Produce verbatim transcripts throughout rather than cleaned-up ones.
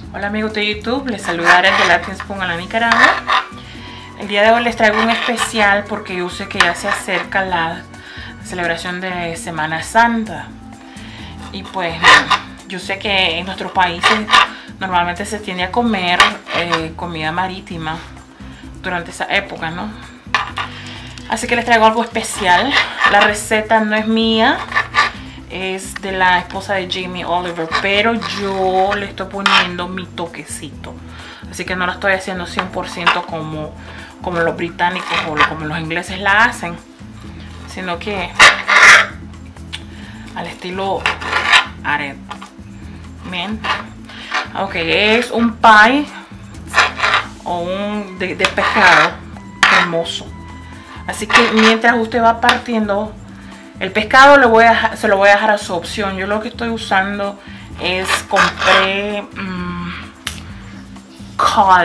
Hola amigos de YouTube, les saludaré de Latin Spoon a la Nicaragua. El día de hoy les traigo un especial porque yo sé que ya se acerca la celebración de Semana Santa. Y pues yo sé que en nuestros países normalmente se tiende a comer eh, comida marítima durante esa época, ¿no? Así que les traigo algo especial. La receta no es mía, es de la esposa de Jamie Oliver, pero yo le estoy poniendo mi toquecito. Así que no la estoy haciendo cien por ciento como, como los británicos o como los ingleses la hacen, sino que al estilo árabe. Bien. Ok, es un pie o un de, de pescado hermoso. Así que mientras usted va partiendo el pescado, le voy a, se lo voy a dejar a su opción. Yo lo que estoy usando es, compré um, cod.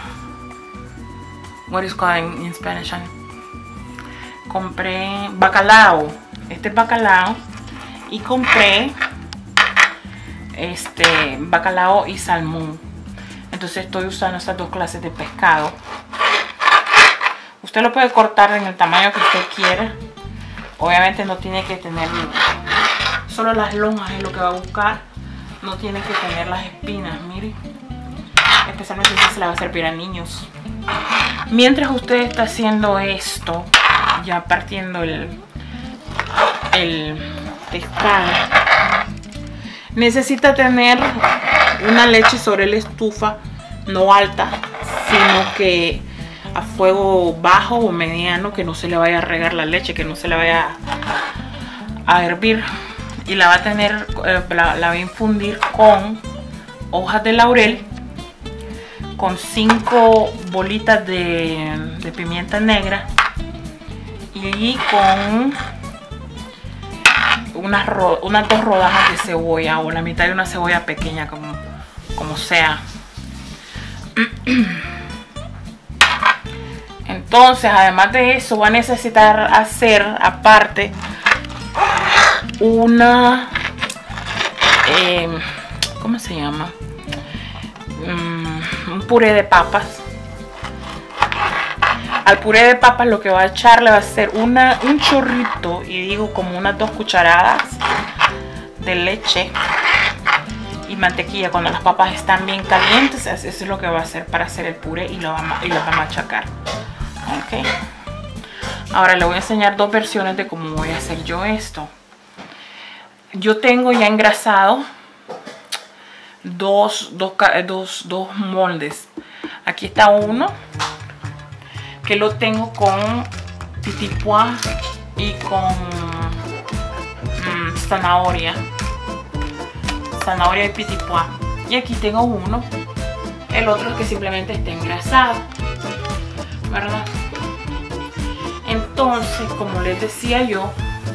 What is cod in, in Spanish? Compré bacalao. Este es bacalao. Y compré este bacalao y salmón. Entonces estoy usando estas dos clases de pescado. Usted lo puede cortar en el tamaño que usted quiera. Obviamente no tiene que tener solo las lonjas, es lo que va a buscar. No tiene que tener las espinas, mire. Especialmente si se la va a servir a niños. Mientras usted está haciendo esto, ya partiendo el, el pescado, necesita tener una leche sobre la estufa, no alta, sino que a fuego bajo o mediano, que no se le vaya a regar la leche, que no se le vaya a hervir. Y la va a tener, eh, la, la va a infundir con hojas de laurel, con cinco bolitas de, de pimienta negra y con unas, ro, unas dos rodajas de cebolla o la mitad de una cebolla pequeña, como, como sea. Entonces, además de eso, va a necesitar hacer aparte una, eh, ¿cómo se llama? Um, un puré de papas. Al puré de papas lo que va a echar le va a ser una, un chorrito, y digo como unas dos cucharadas de leche y mantequilla. Cuando las papas están bien calientes, eso es lo que va a hacer para hacer el puré y lo va a, y lo va a machacar. Ok, ahora le voy a enseñar dos versiones de cómo voy a hacer yo esto. Yo tengo ya engrasado dos, dos, dos, dos moldes. Aquí está uno que lo tengo con petit pois y con mmm, zanahoria zanahoria y petit pois, y aquí tengo uno, el otro que simplemente está engrasado, ¿verdad? Entonces, como les decía yo,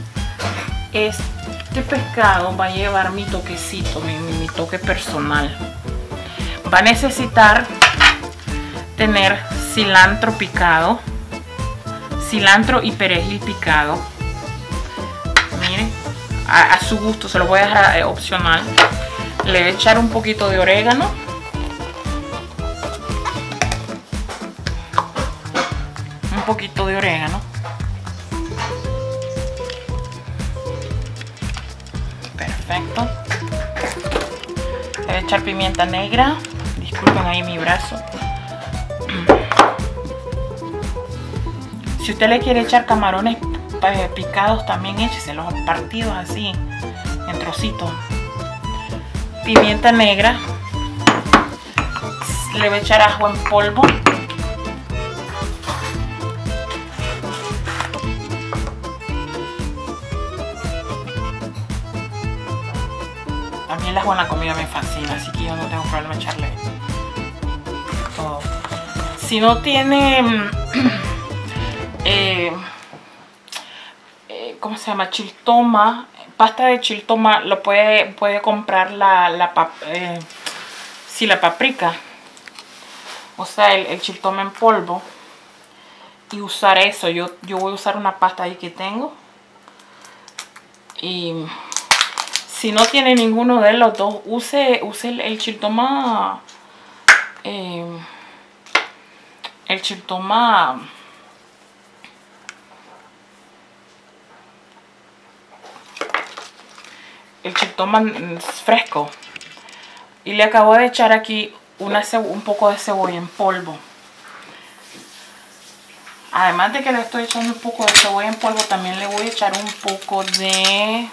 este pescado va a llevar mi toquecito, mi, mi, mi toque personal. Va a necesitar tener cilantro picado, cilantro y perejil picado. Miren, a, a su gusto, se lo voy a dejar eh, opcional. Le voy a echar un poquito de orégano. Un poquito de orégano. Perfecto. Le voy a echar pimienta negra. Disculpen ahí mi brazo. Si usted le quiere echar camarones eh, picados, también écheselos partidos así, en trocitos. Pimienta negra. Le voy a echar ajo en polvo. A mí el ajo en la comida me fascina, así que yo no tengo problema en echarle todo. Si no tiene eh, eh, ¿cómo se llama? Chiltoma, pasta de chiltoma, lo puede, puede comprar la, la, eh, sí, la paprika, o sea, el, el chiltoma en polvo, y usar eso. Yo, yo voy a usar una pasta ahí que tengo. Y si no tiene ninguno de los dos, use, use el, el chiltoma eh, el chiltoma el chiltoma fresco, y le acabo de echar aquí una un poco de cebolla en polvo. Además de que le estoy echando un poco de cebolla en polvo, también le voy a echar un poco de,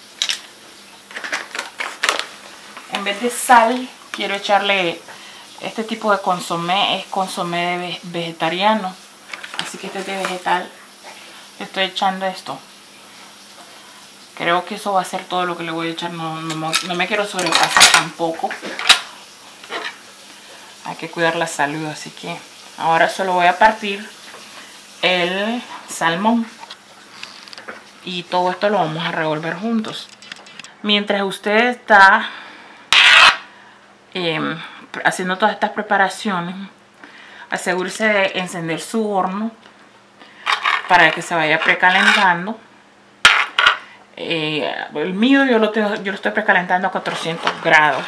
en vez de sal, quiero echarle este tipo de consomé. Es consomé vegetariano, así que este es de vegetal. Le estoy echando esto. Creo que eso va a ser todo lo que le voy a echar. No, no, no me quiero sobrepasar tampoco. Hay que cuidar la salud, así que ahora solo voy a partir el salmón y todo esto lo vamos a revolver juntos. Mientras usted está eh, haciendo todas estas preparaciones, asegúrese de encender su horno para que se vaya precalentando. Eh, el mío yo lo, tengo, yo lo estoy precalentando a cuatrocientos grados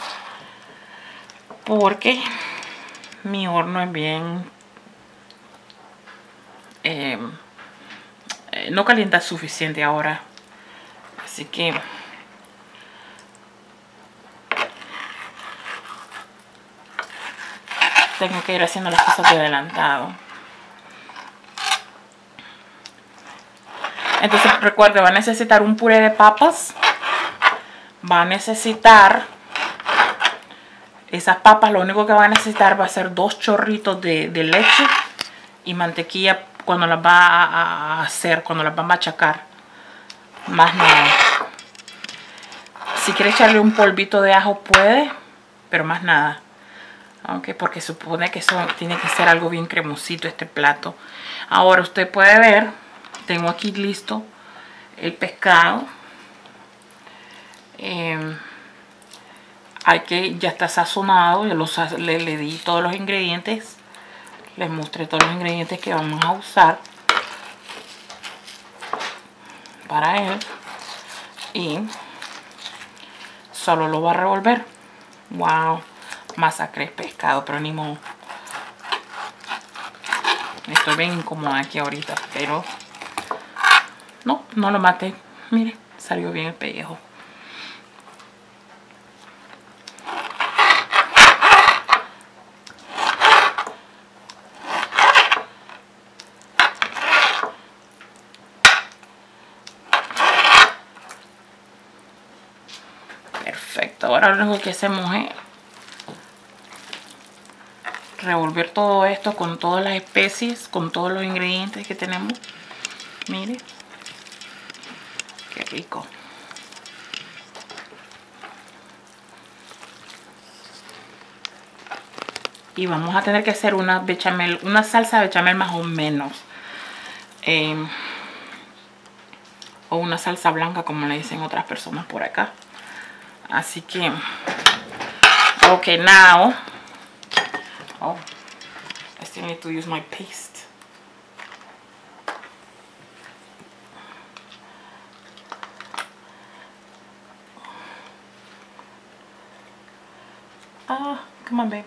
porque mi horno es bien eh, eh, no calienta suficiente ahora, así que tengo que ir haciendo las cosas de adelantado. Entonces recuerde, va a necesitar un puré de papas, va a necesitar esas papas, lo único que va a necesitar va a ser dos chorritos de, de leche y mantequilla cuando las va a hacer, cuando las va a machacar, más nada. Si quiere echarle un polvito de ajo puede, pero más nada. Okay, porque supone que eso tiene que ser algo bien cremosito este plato. Ahora usted puede ver, tengo aquí listo el pescado. Eh, hay que, ya está sazonado, yo los, le, le di todos los ingredientes. Les mostré todos los ingredientes que vamos a usar para él. Y solo lo va a revolver. Wow, masacré el pescado, pero ni modo. Estoy bien incómoda aquí ahorita, pero no, no lo maté. Mire, salió bien el pellejo. Perfecto, ahora lo único que hacemos es revolver todo esto con todas las especies, con todos los ingredientes que tenemos. Mire, qué rico. Y vamos a tener que hacer una bechamel, una salsa bechamel más o menos. Eh, o una salsa blanca, como le dicen otras personas por acá. Así que, ok, now, oh, I still need to use my paste. Ah, come on, babe.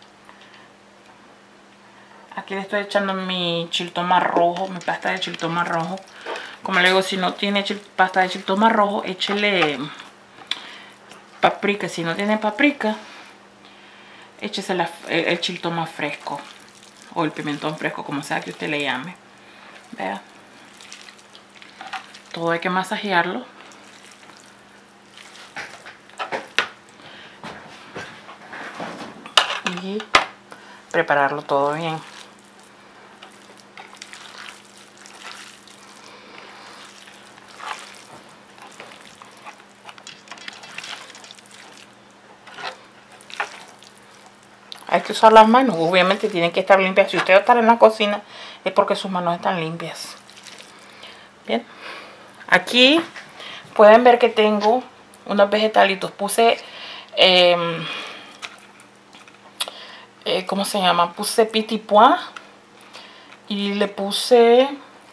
Aquí le estoy echando mi chiltoma rojo, mi pasta de chiltoma rojo. Como le digo, si no tiene pasta de chiltoma rojo, échele paprika. Si no tiene paprika, échese la, el, el chiltoma fresco o el pimentón fresco, como sea que usted le llame. Vea, todo hay que masajearlo. Y prepararlo todo bien. Hay que usar las manos, obviamente tienen que estar limpias. Si usted va a estar en la cocina es porque sus manos están limpias. Bien, aquí pueden ver que tengo unos vegetalitos. Puse, eh, eh, ¿cómo se llama? Puse petit pois y le puse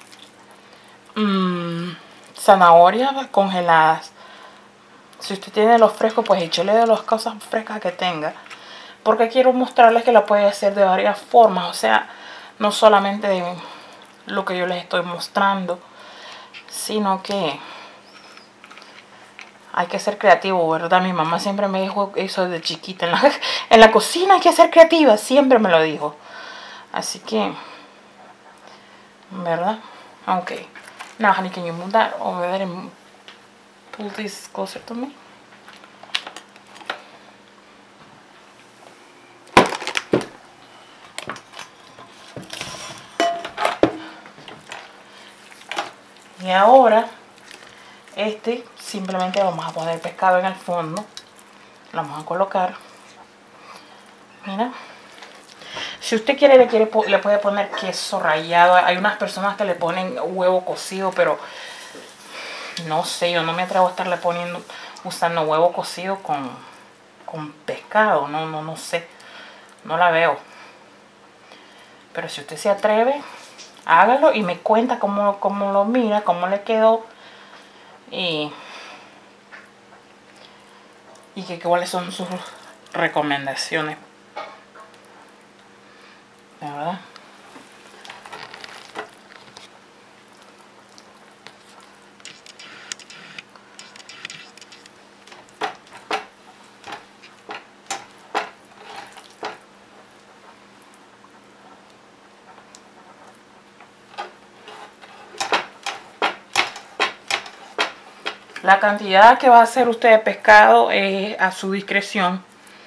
mmm, zanahorias congeladas. Si usted tiene los frescos, pues échele de las cosas frescas que tenga. porque quiero mostrarles que la puede hacer de varias formas, o sea, no solamente de lo que yo les estoy mostrando, sino que hay que ser creativo, ¿verdad? Mi mamá siempre me dijo eso de chiquita, en la, en la cocina hay que ser creativa, siempre me lo dijo. Así que, ¿verdad? Okay. Now, honey, can you move that over there and pull this closer to me? Y ahora, este, simplemente vamos a poner el pescado en el fondo. Lo vamos a colocar. Mira. Si usted quiere, le, quiere, le puede poner queso rallado. Hay unas personas que le ponen huevo cocido, pero no sé, yo no me atrevo a estarle poniendo, usando huevo cocido con, con pescado. No, no, no sé. No la veo. Pero si usted se atreve, hágalo y me cuenta cómo, cómo lo mira, cómo le quedó. Y, y que cuáles son sus recomendaciones. ¿Verdad? La cantidad que va a hacer usted de pescado es a su discreción.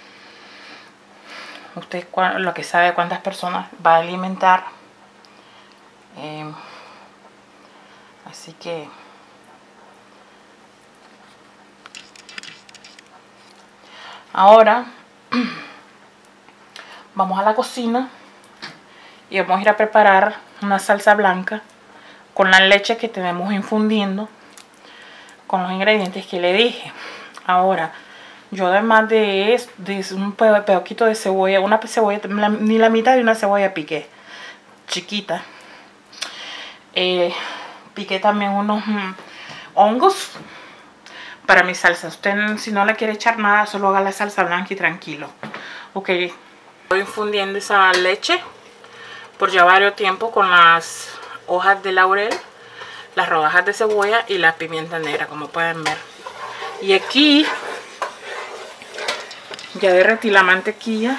Usted lo que sabe cuántas personas va a alimentar. Eh, así que ahora vamos a la cocina y vamos a ir a preparar una salsa blanca con la leche que tenemos infundiendo con los ingredientes que le dije. Ahora, yo además de, es, de un pedacito de cebolla, una cebolla, ni la mitad de una cebolla piqué, chiquita. Eh, piqué también unos mm, hongos para mi salsa. Usted si no le quiere echar nada, solo haga la salsa blanca y tranquilo. Ok, estoy infundiendo esa leche por ya varios tiempo con las hojas de laurel, las rodajas de cebolla y la pimienta negra, como pueden ver. Y aquí ya derretí la mantequilla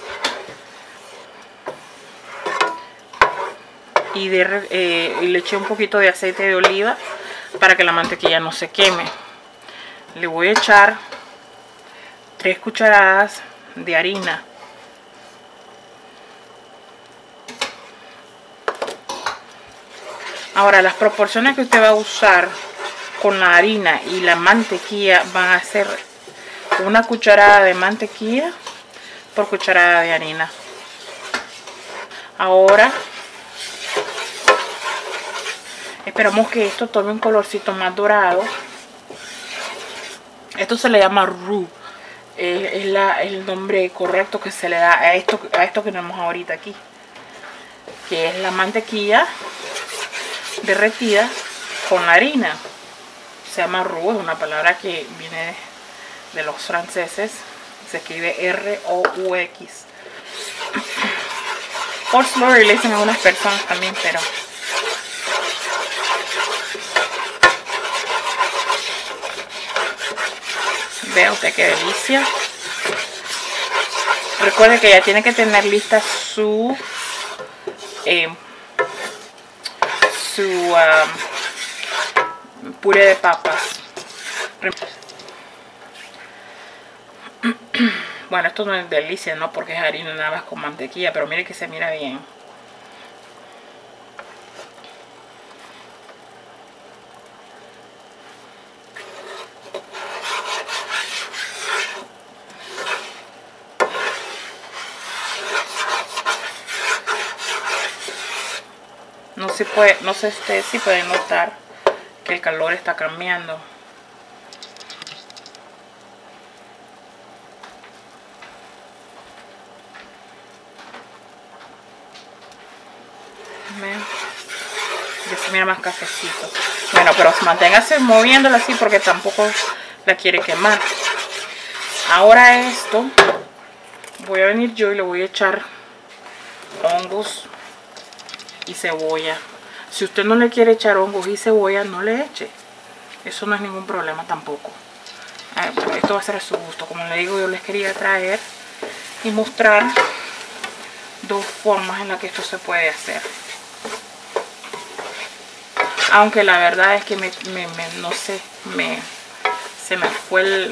y, de, eh, y le eché un poquito de aceite de oliva para que la mantequilla no se queme. Le voy a echar tres cucharadas de harina. Ahora, las proporciones que usted va a usar con la harina y la mantequilla van a ser una cucharada de mantequilla por cucharada de harina. Ahora esperamos que esto tome un colorcito más dorado. Esto se le llama roux. Eh, es la, el nombre correcto que se le da a esto, a esto que tenemos ahorita aquí, que es la mantequilla derretida con la harina. Se llama roux, es una palabra que viene de los franceses, se escribe R O U X. Por slurry le dicen a algunas personas también, pero vea usted qué delicia. Recuerde que ya tiene que tener lista su eh, su um, puré de papas. Bueno, esto no es delicia, ¿no? Porque es harina nada más con mantequilla, pero mire que se mira bien. No se puede, no sé usted si pueden notar que el calor está cambiando. Ya se mira más cafecito. Bueno, pero manténgase moviéndola así porque tampoco la quiere quemar. Ahora esto voy a venir yo y le voy a echar hongos y cebolla. Si usted no le quiere echar hongos y cebolla, no le eche. Eso no es ningún problema tampoco. Eh, esto va a ser a su gusto. Como le digo, yo les quería traer y mostrar dos formas en las que esto se puede hacer. Aunque la verdad es que me, me, me no sé, me, se me fue el...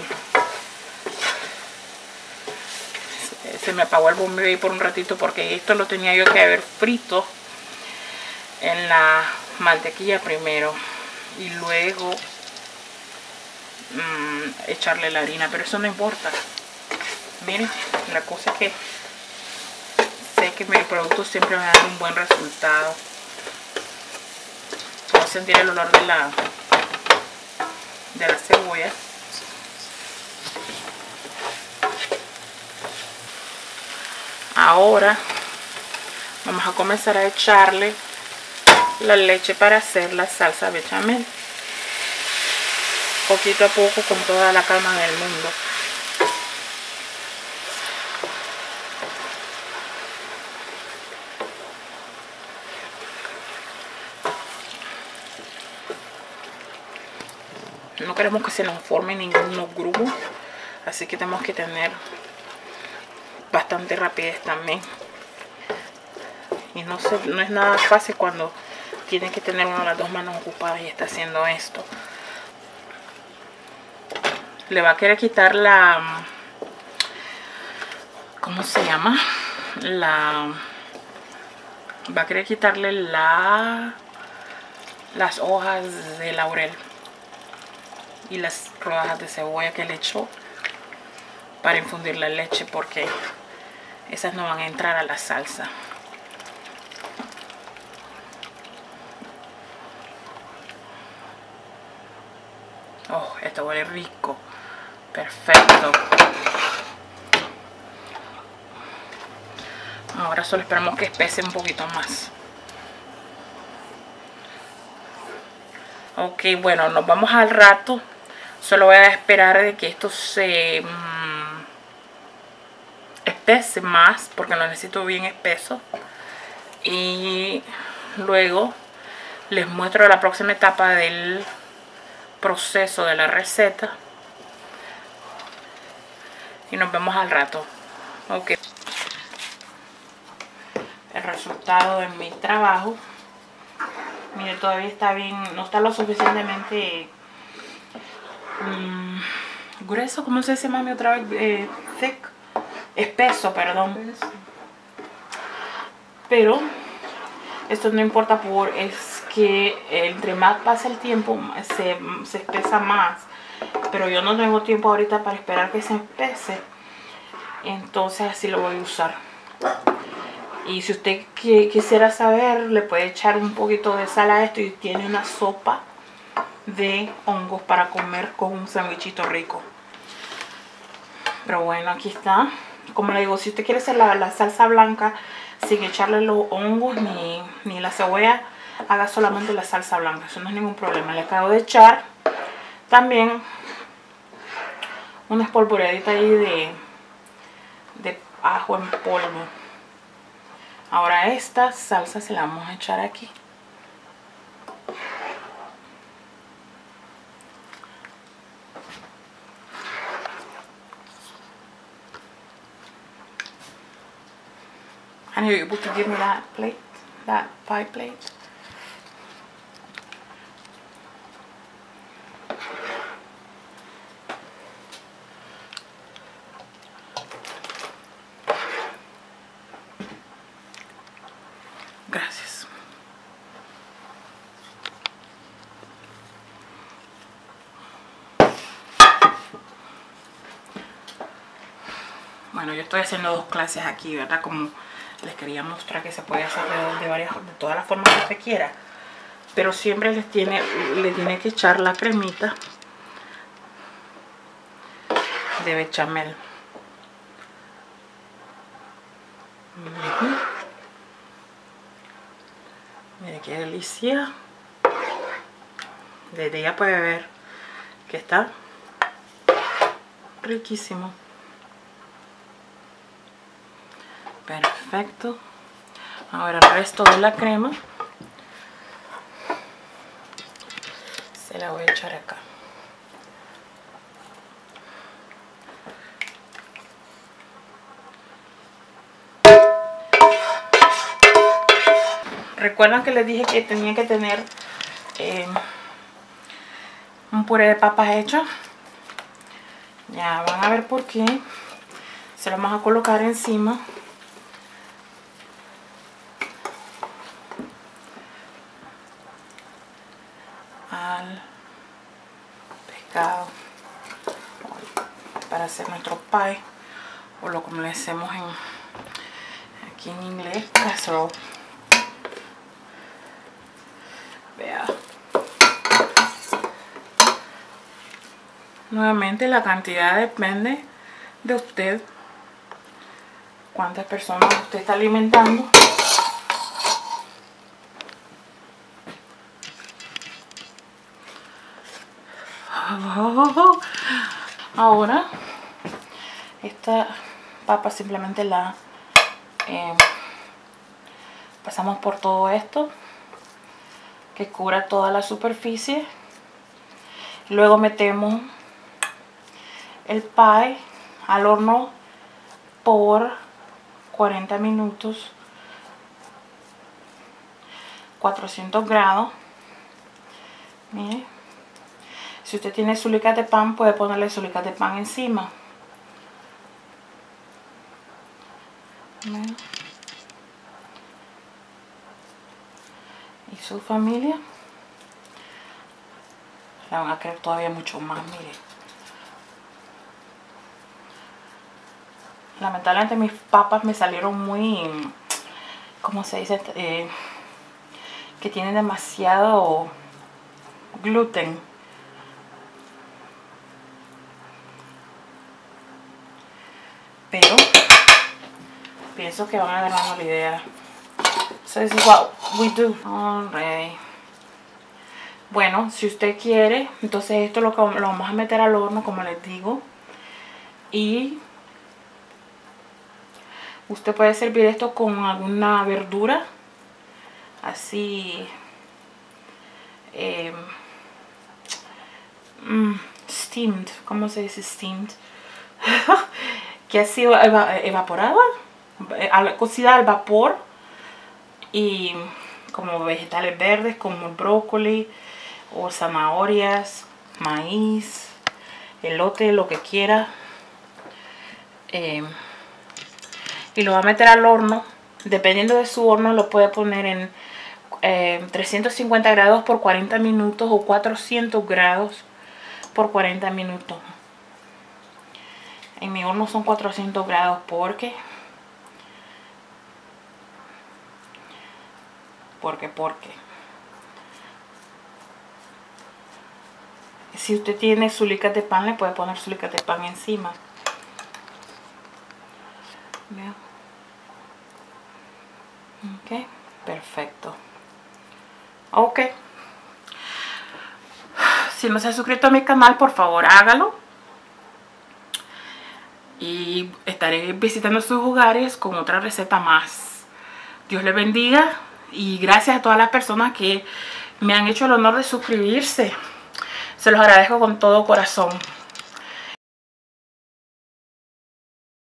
Se me apagó el bombeo ahí por un ratito porque esto lo tenía yo que haber frito en la mantequilla primero y luego mmm, echarle la harina, pero eso no importa. Miren, la cosa es que sé que mi producto siempre me da un buen resultado. Voy a sentir el olor de la de la cebolla. Ahora vamos a comenzar a echarle la leche para hacer la salsa bechamel. Poquito a poco, con toda la calma del mundo. No queremos que se nos forme ningún grumo, así que tenemos que tener bastante rapidez también. Y no, se, no es nada fácil cuando tiene que tener una de las dos manos ocupadas y está haciendo esto. Le va a querer quitar la... ¿Cómo se llama? La... Va a querer quitarle la... las hojas de laurel y las rodajas de cebolla que le echó para infundir la leche, porque esas no van a entrar a la salsa. Oh, esto huele rico. Perfecto. Ahora solo esperamos que espese un poquito más. Ok, bueno, nos vamos al rato. Solo voy a esperar de que esto se mmm, espese más, porque lo necesito bien espeso. Y luego les muestro la próxima etapa del proceso de la receta. Y nos vemos al rato. Ok. El resultado de mi trabajo. Mire, todavía está bien, no está lo suficientemente um, grueso, ¿cómo se dice, mami, otra vez? Eh, thick, espeso, perdón. Pero esto no importa, por es que entre más pasa el tiempo se, se espesa más. Pero yo no tengo tiempo ahorita para esperar que se espese, entonces así lo voy a usar. Y si usted quisiera saber, le puede echar un poquito de sal a esto y tiene una sopa de hongos para comer con un sándwichito rico. Pero bueno, aquí está. Como le digo, si usted quiere hacer la, la salsa blanca sin echarle los hongos ni, ni la cebolla, haga solamente la salsa blanca. Eso no es ningún problema. Le acabo de echar también una espolvoreadita ahí de, de ajo en polvo. Ahora esta salsa se la vamos a echar aquí. And you're able to give me that plate, that pie plate. Gracias. Bueno, yo estoy haciendo dos clases aquí, ¿verdad? Como les quería mostrar que se puede hacer de, de varias, de todas las formas que usted quiera. Pero siempre les tiene, le tiene que echar la cremita de bechamel. Uh-huh. Mire qué delicia. Desde ya puede ver que está riquísimo. Perfecto. Ahora el resto de la crema se la voy a echar acá. Recuerdan que les dije que tenía que tener eh, un puré de papas hecho. Ya van a ver por qué. Se lo vamos a colocar encima. Al pescado. Para hacer nuestro pie. O lo como le hacemos en, aquí en inglés, casserole. Vea. Nuevamente la cantidad depende de usted. Cuántas personas usted está alimentando. Ahora esta papa simplemente la eh, pasamos por todo esto que cubra toda la superficie. Luego metemos el pie al horno por cuarenta minutos, cuatrocientos grados. Mire, si usted tiene su lica de pan, puede ponerle su lica de pan encima. Mire. Y su familia la van a querer todavía mucho más. Mire, lamentablemente mis papas me salieron muy, ¿cómo se dice? Eh, que tienen demasiado gluten. Pero pienso que van a agarrar la idea. So this is what we do. Alright. Bueno, si usted quiere, entonces esto lo, lo vamos a meter al horno, como les digo. Y usted puede servir esto con alguna verdura. Así. Eh, mm, steamed. ¿Cómo se dice steamed? Que ha sido eva evaporada. Cocida al vapor. Y como vegetales verdes como el brócoli o zanahorias, maíz, elote, lo que quiera. Eh, y lo va a meter al horno. Dependiendo de su horno lo puede poner en eh, trescientos cincuenta grados por cuarenta minutos o cuatrocientos grados por cuarenta minutos. En mi horno son cuatrocientos grados porque porque porque si usted tiene su lica de pan, le puede poner su lica de pan encima. Vea. Ok, perfecto. Ok, si no se ha suscrito a mi canal, por favor hágalo. Y estaré visitando sus hogares con otra receta más. Dios les bendiga. Y gracias a todas las personas que me han hecho el honor de suscribirse. Se los agradezco con todo corazón.